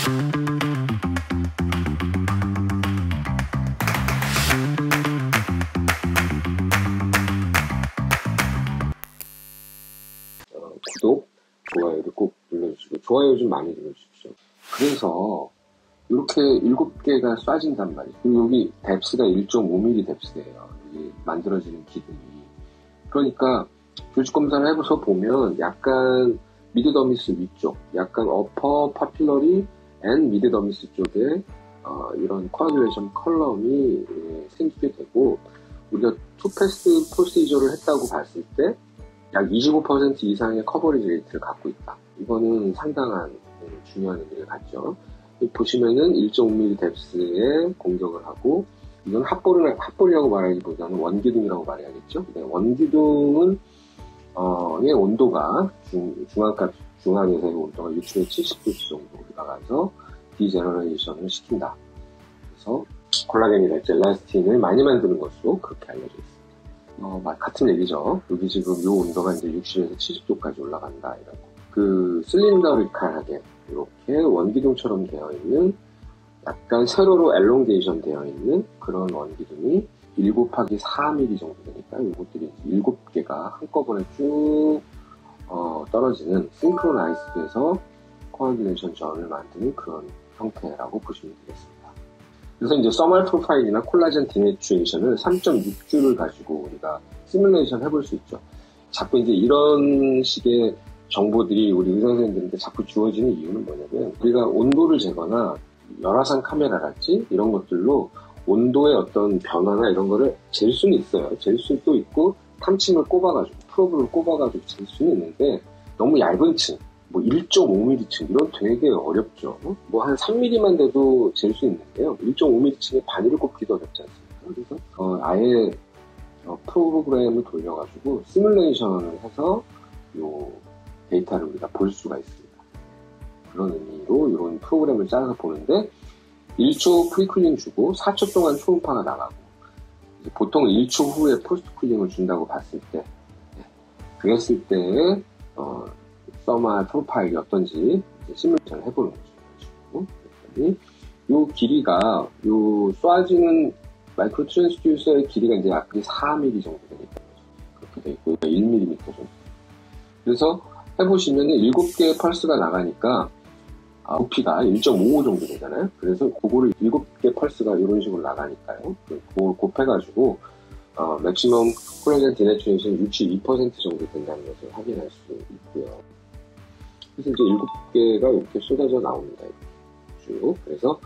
구독, 좋아요를 꼭 눌러주시고, 좋아요 좀 많이 눌러주십시오. 그래서 이렇게 7개가 쏴진단 말이에요. 그리고 여기 뎁스가 1.5mm 뎁스예요. 여기 만들어지는 기둥이. 그러니까 조직 검사를 해서 보면 약간 미드더미스 위쪽, 약간 어퍼 파필러리 앤 미드더미스 쪽에 이런 코아듈레이션 컬럼이 생기게 되고, 우리가 투패스 프로시저를 했다고 봤을 때 약 25% 이상의 커버리지 레이트를 갖고 있다. 이거는 상당한 중요한 의미를 갖죠. 보시면은 1.5mm 뎁스에 공격을 하고, 이건 핫볼이라고 말하기보다는 원기둥이라고 말해야겠죠. 네, 원기둥은 의 온도가 중앙에서의 온도가 60에 70도 정도 올라가서 디제너레이션을 시킨다. 그래서 콜라겐이랄지 엘라스틴을 많이 만드는 것으로 그렇게 알려져 있습니다. 같은 얘기죠. 여기 지금 이 온도가 이제 60에서 70도까지 올라간다. 이라고. 그 실린더리칼하게 이렇게 원기둥처럼 되어 있는, 약간 세로로 엘롱게이션 되어 있는 그런 원기둥이 1 곱하기 4mm 정도 되니까 이것들이 7개가 한꺼번에 쭉 떨어지는 싱크로나이즈돼서 코아듈레이션 전을 만드는 그런 형태라고 보시면 되겠습니다. 그래서 이제 서멀 프로파일이나 콜라겐 디내추레이션을 3.6주를 가지고 우리가 시뮬레이션 해볼 수 있죠. 자꾸 이제 이런 식의 정보들이 우리 의사 선생님들한테 자꾸 주어지는 이유는 뭐냐면, 우리가 온도를 재거나 열화상 카메라랄지 이런 것들로 온도의 어떤 변화나 이런 거를 잴 수는 있어요. 잴 수도 있고, 탐침을 꼽아가지고, 프로브를 꼽아가지고 잴 수는 있는데, 너무 얇은 층, 뭐 1.5mm 층, 이런 되게 어렵죠. 뭐 한 3mm만 돼도 잴 수 있는데요. 1.5mm 층에 반위를 꼽기도 어렵지 않습니까? 그래서 아예 프로그램을 돌려가지고 시뮬레이션을 해서 요 데이터를 우리가 볼 수가 있습니다. 그런 의미로 이런 프로그램을 짜서 보는데, 1초 프리쿨링 주고 4초 동안 초음파가 나가고, 보통 1초 후에 포스트 쿨링을 준다고 봤을 때, 그랬을 때의 서멀 프로파일이 어떤지 시뮬레이션을 해보는 거죠. 요 길이가, 요 쏴지는 마이크로 트랜스듀서의 길이가 이제 약 4mm 정도 되니까 그렇게 돼 있고, 1mm 정도. 그래서 해보시면은 7개의 펄스가 나가니까 부피가 1.55 정도 되잖아요. 그래서 그거를 7개 펄스가 이런 식으로 나가니까요. 그걸 곱해가지고 맥시멈 콜라겐 디내추레이션 62% 정도 된다는 것을 확인할 수 있고요. 그래서 이제 7개가 이렇게 쏟아져 나옵니다. 쭉. 그래서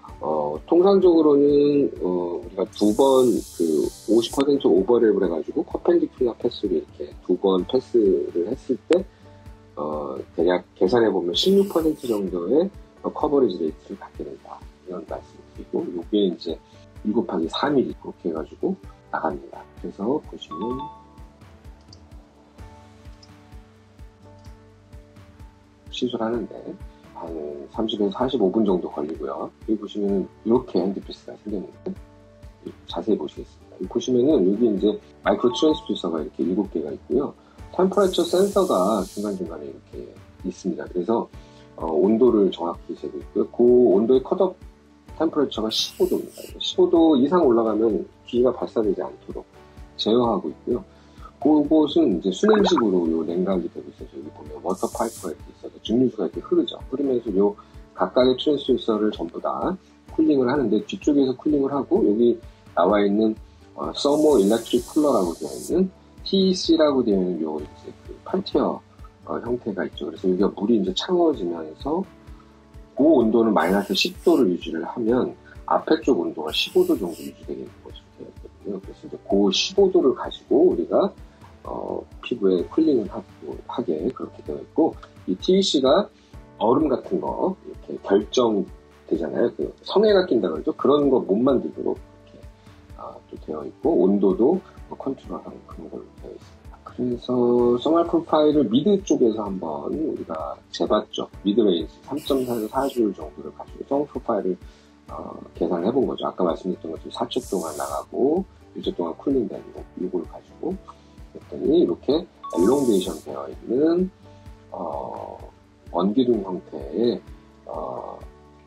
통상적으로는 우리가 2번 그 50% 오버랩을 해가지고 퍼펜디큘러 패스를 이렇게 2번 패스를 했을 때 대략 계산해보면 16% 정도의 커버리지 레이트를 갖게 된다. 이런 말씀을 드리고, 요게 이제 1 곱하기 4mm 그렇게 해가지고 나갑니다. 그래서 보시면 시술하는데 한 30에서 45분 정도 걸리고요. 여기 보시면 이렇게 핸드피스가 생겼는데, 자세히 보시겠습니다. 여기 보시면은 여기 이제 마이크로 트랜스듀서가 이렇게 7개가 있고요. 템퍼레처 센서가 중간중간에 이렇게 있습니다. 그래서 온도를 정확히 재고 있고요. 그 온도의 컷업 템퍼레처가 15도입니다. 15도 이상 올라가면 기기가 발사되지 않도록 제어하고 있고요. 그곳은 이제 수냉식으로 요 냉각이 되고 있어서, 여기 보면 워터 파이프가 이렇게 있어서 증류수가 이렇게 흐르죠. 흐르면서 요 각각의 트랜스듀서를 전부 다 쿨링을 하는데, 뒤쪽에서 쿨링을 하고, 여기 나와 있는 서머 일렉트릭 쿨러라고 되어 있는 TEC라고 되어 있는 요 이제 그 판티어 형태가 있죠. 그래서 여기가 물이 이제 차가워지면서 그 온도는 마이너스 10도를 유지를 하면 앞에 쪽 온도가 15도 정도 유지되게 되는 것으로 되어 있거든요. 그래서 이제 그 15도를 가지고 우리가 피부에 쿨링을 하게 그렇게 되어 있고, 이 TEC가 얼음 같은 거 이렇게 결정되잖아요. 그 성에가 낀다 그러죠. 그런 거 못 만들도록 이렇게 또 되어 있고, 온도도 컨트롤하는 그런 걸로 되어 있습니다. 그래서 서멀 프로파일을 미드 쪽에서 한번 우리가 재봤죠. 미드 레인지 3.4에서 4줄 정도를 가지고 서멀 프로파일을 계산을 해본 거죠. 아까 말씀드렸던 것처럼 4초 동안 나가고 1초 동안 쿨링 되는 거, 이걸 가지고 그랬더니 이렇게 엘롱게이션 되어 있는 원기둥 형태의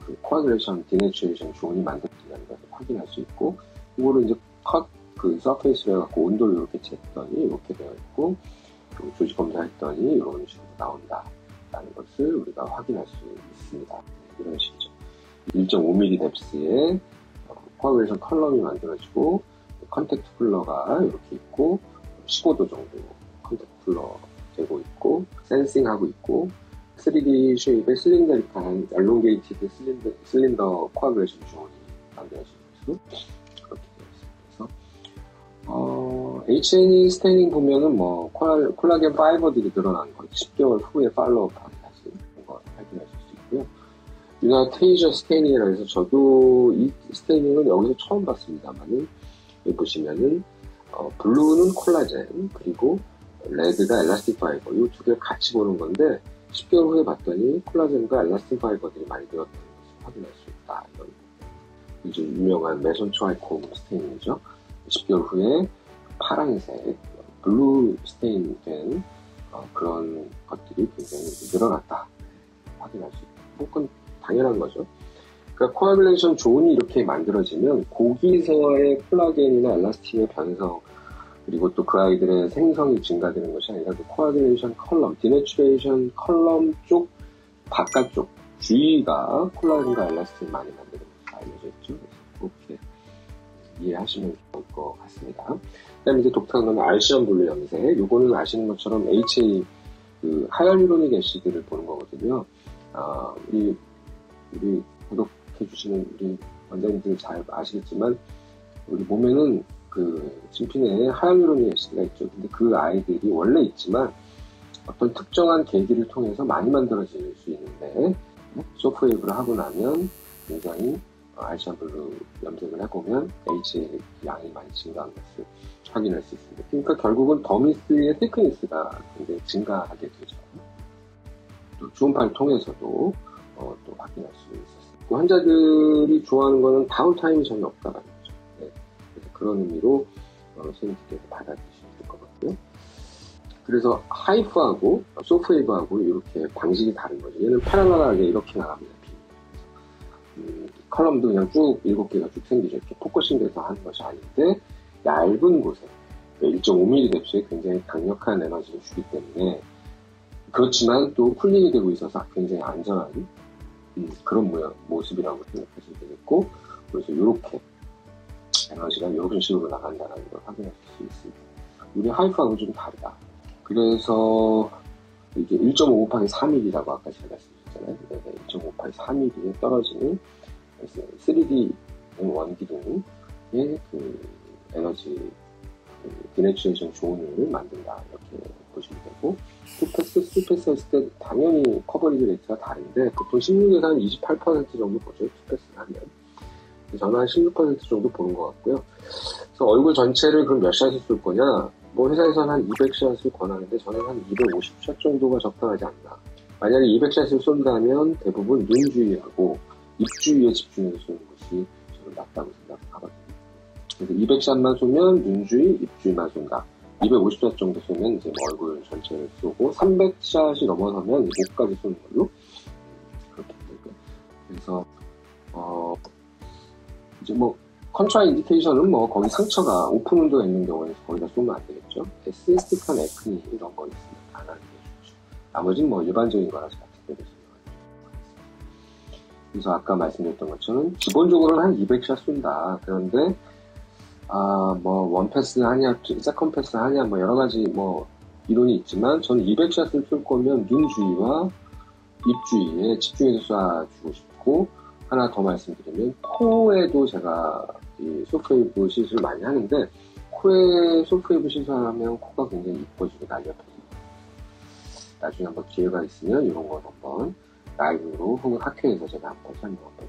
그 코아듈레이션, 디내추레이션 존이 만들어지는 것을 확인할 수 있고, 이거를 이제 그 서페이스로 해갖고 온도를 이렇게 쟀더니 이렇게 되어 있고, 그리고 조직 검사했더니 이런 식으로 나온다라는 것을 우리가 확인할 수 있습니다. 이런 식이죠. 1.5mm 뎁스에 코아듈레이션 컬럼이 만들어지고, 컨택트 쿨러가 이렇게 있고, 15도 정도 컨택트 쿨러 되고 있고, 센싱하고 있고, 3D 쉐입의 실린더릭한 엘롱게이티드 실린더 코아듈레이션 존이 만들어지는 것으로 그렇게 되어 있습니다. 그래서 H&E 스테이닝 보면은 뭐 콜라겐 파이버들이 늘어난 거 10개월 후에 팔로우업하게 다시 그런 걸 확인하실 수 있고요. 유나테이저 스테이닝이라 해서 저도 이 스테이닝은 여기서 처음 봤습니다만은 여기 보시면은 블루는 콜라겐 그리고 레드가 엘라스틱 파이버 이 두 개를 같이 보는 건데 10개월 후에 봤더니 콜라겐과 엘라스틱 파이버들이 많이 늘었다는 것을 확인할 수 있다. 이런 이제 유명한 메손 트라이콤 스테인이죠. 10개월 후에 파란색 블루 스테인 된 그런 것들이 굉장히 늘어났다. 확인할 수 있고 그건 당연한 거죠. 그러니까 코아듈레이션 존이 이렇게 만들어지면 거기서의 콜라겐이나 엘라스틴의 변성 그리고 또 그 아이들의 생성이 증가되는 것이 아니라 그 코아듈레이션 컬럼, 디내추레이션 컬럼 쪽 바깥쪽 주위가 콜라겐과 엘라스틴을 많이 만드는 것으로 알려져 있죠. 그래서 그렇게 이해하시면 좋을 것 같습니다. 그 다음에 이제 독특한 건 알시안 블루 염색. 요거는 아시는 것처럼 HA 그 하얄루로닉 애시드를 보는 거거든요. 우리 구독해주시는 우리 원장님들 잘 아시겠지만 우리 몸에는 그 진피내에 하얄루로닉 애시드가 있죠. 근데 그 아이들이 원래 있지만 어떤 특정한 계기를 통해서 많이 만들어질 수 있는데 소프웨이브를 하고 나면 굉장히 알시안 블루 염색을 해보면 HA 양이 많이 증가한 것을 확인할 수 있습니다. 그러니까 결국은 더미스의 테크니스가 굉장히 증가하게 되죠. 또 주음파를 통해서도 또 확인할 수 있었어요. 그 환자들이 좋아하는 거는 다운타임이 전혀 없다라는 거죠. 네. 그래서 그런 의미로 선생님께서 받아들이시면 될 것 같고요. 그래서 하이프하고 소프웨이브하고 이렇게 방식이 다른 거죠. 얘는 파랄랄하게 이렇게 나갑니다. 컬럼도 그냥 쭉 7개가 쭉 생기죠. 이렇게 포커싱 돼서 하는 것이 아닌데 얇은 곳에 1.5mm 뎁스에 굉장히 강력한 에너지를 주기 때문에 그렇지만 또 쿨링이 되고 있어서 굉장히 안전한 그런 모습이라고 생각하시면 되겠고 그래서 이렇게 에너지가 이런 식으로 나간다는 걸 확인할 수 있습니다. 우리 하이프하고 좀 다르다. 그래서 이게 1.5 곱하기 3mm라고 아까 제가 말씀드렸잖아요. 1.5 곱하기 3mm에 떨어지는 3D 원기둥의 그 에너지 디내추레이션 존을 만든다 이렇게 보시면 되고 2패스, 3패스 했을 때 당연히 커버리지 레이트가 다른데 보통 16에서 한 28% 정도 보죠. 2패스를 하면 저는 한 16% 정도 보는 것 같고요. 그래서 얼굴 전체를 그럼 몇 샷을 쏠 거냐 뭐 회사에서는 한 200샷을 권하는데 저는 한 250샷 정도가 적당하지 않나. 만약에 200샷을 쏜다면 대부분 눈 주위하고 입 주위에 집중해서 쏘는 것이 저는 낫다고 생각하거든요. 그래서 200샷만 쏘면 눈 주위, 입 주위만 쏜다. 250샷 정도 쏘면 이제 뭐 얼굴 전체를 쏘고 300샷이 넘어서면 목까지 쏘는 걸로 그렇게 되고요. 그래서 이제 뭐 컨트라 인디케이션은 뭐 거기 상처가 오픈 운도가 있는 경우에 거기다 쏘면 안 되겠죠. 에스티스틱한 에크니 이런 거 있으면 안 하는 게 좋죠. 나머지는 뭐 일반적인 거라서 같은 데서 그래서 아까 말씀드렸던 것처럼 기본적으로는 한 200샷 쏜다. 그런데 뭐 원패스 하냐, 세컨 패스 하냐 뭐 여러 가지 뭐 이론이 있지만 저는 200샷을 쏠 거면 눈 주위와 입 주위에 집중해서 쏴주고 싶고 하나 더 말씀드리면 코에도 제가 이 소프웨이브 시술을 많이 하는데 코에 소프웨이브 시술하면 코가 굉장히 이뻐지고 날렵해집니다. 나중에 한번 기회가 있으면 이런 거 한번 라이브로 혹은 학회에서 제가 한번 설명 한번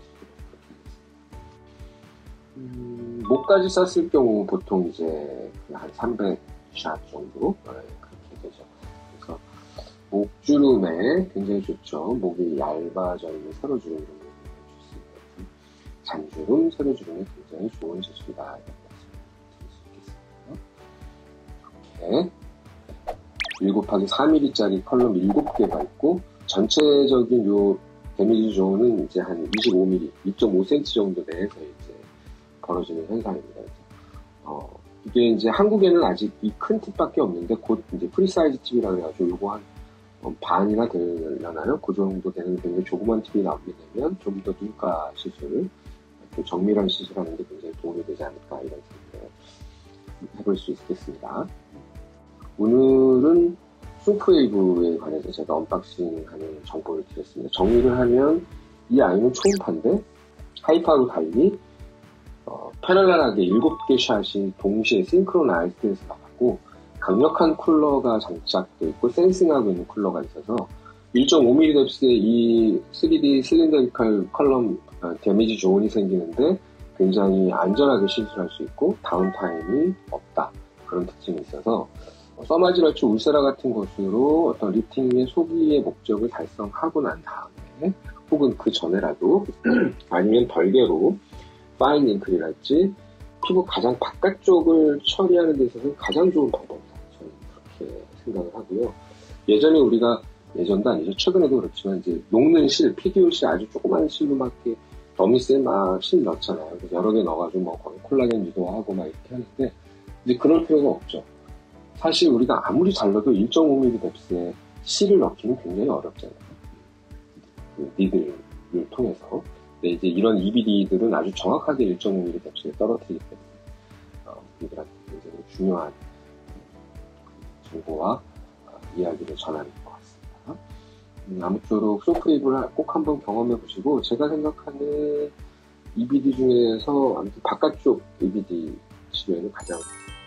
드리도록 하겠습니다. 목까지 쐈을 경우 보통 이제 한 300샷 정도 그렇게 되죠. 그래서 목주름에 굉장히 좋죠. 목이 얇아져 있는 세로주름 정도 잔주름, 세로주름이 굉장히 좋은 시술이다. 이렇게 말씀드릴 수 있겠습니다. 이렇게 1 곱하기 4mm짜리 컬럼 7개가 있고 전체적인 요 데미지 존은 이제 한 25mm, 2.5cm 정도 내에서 이제 벌어지는 현상입니다. 이게 이제 한국에는 아직 이 큰 팁밖에 없는데 곧 이제 프리사이즈 팁이라 그래가지고 요거 한 반이나 되려나요? 그 정도 되는 굉장히 조그만 팁이 나오게 되면 좀 더 눈가 시술, 좀 정밀한 시술하는 데 굉장히 도움이 되지 않을까 이런 생각을 해볼 수 있겠습니다. 오늘은 쇼크웨이브에 관해서 제가 언박싱하는 정보를 드렸습니다. 정리를 하면 이 아이는 초음파인데 하이파하고 달리 패럴렐하게 7개 샷이 동시에 싱크로나이즈돼서 나가고 강력한 쿨러가 장착되어 있고 센싱하고 있는 쿨러가 있어서 1.5mm 뎁스의 이 3D 실린더리컬 컬럼 데미지 존이 생기는데 굉장히 안전하게 시술할 수 있고 다운타임이 없다. 그런 특징이 있어서 써마지러치 울세라 같은 것으로 어떤 리프팅의 소기의 목적을 달성하고 난 다음에 혹은 그 전에라도 아니면 별개로 파인 잉클이랄지 피부 가장 바깥쪽을 처리하는 데 있어서 가장 좋은 방법이다. 저는 그렇게 생각을 하고요. 예전에 우리가 예전도 아니죠. 최근에도 그렇지만 이제 녹는 실, 피규어 실 아주 조그만 실로 막 이렇게 더미스에 막 실 넣잖아요. 그래서 여러 개 넣어가지고 뭐 콜라겐 유도하고 막 이렇게 하는데 이제 그럴 필요가 없죠. 사실 우리가 아무리 잘 넣어도 1.5mm 뎁스에 실을 넣기는 굉장히 어렵잖아요. 그 니들을 통해서. 근데 이제 이런 EBD들은 아주 정확하게 1.5mm 뎁스에 떨어뜨리기 때문에 우리들한테 굉장히 중요한 정보와 이야기를 전하는 것 같습니다. 아무쪼록 쇼크웨이브를 꼭 한번 경험해 보시고 제가 생각하는 EBD 중에서 아무튼 바깥쪽 EBD 치료에는 가장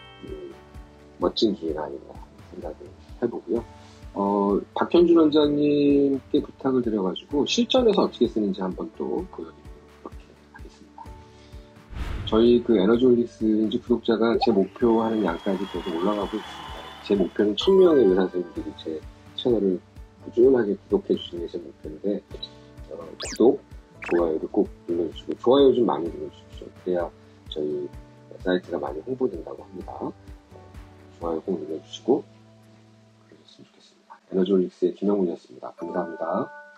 멋진 기회가 아닌가 생각을 해보고요. 박현준 원장님께 부탁을 드려가지고 실전에서 어떻게 쓰는지 한번 또 보여드리도록 그렇게 하겠습니다. 저희 그 에너지올릭스 구독자가 제 목표하는 양까지 계속 올라가고 있습니다. 제 목표는 1000명의 의사 선생님들이 제 채널을 꾸준하게 구독해 주시는 게 제 목표인데 구독, 좋아요를 꼭 눌러주시고 좋아요 좀 많이 눌러주십시오. 그래야 저희 사이트가 많이 홍보된다고 합니다. 좋아요 꼭 눌러주시고 그러셨으면 좋겠습니다. 에너지올릭스의 김영훈이었습니다. 감사합니다.